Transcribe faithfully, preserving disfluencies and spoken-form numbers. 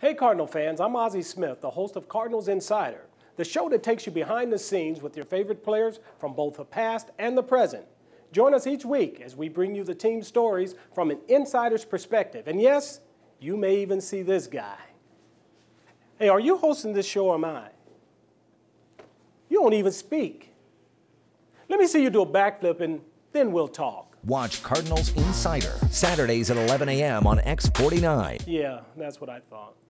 Hey Cardinal fans, I'm Ozzie Smith, the host of Cardinals Insider, the show that takes you behind the scenes with your favorite players from both the past and the present. Join us each week as we bring you the team stories from an insider's perspective. And yes, you may even see this guy. Hey, are you hosting this show or am I? You don't even speak. Let me see you do a backflip and then we'll talk. Watch Cardinals Insider, Saturdays at eleven a m on X forty-nine. Yeah, that's what I thought.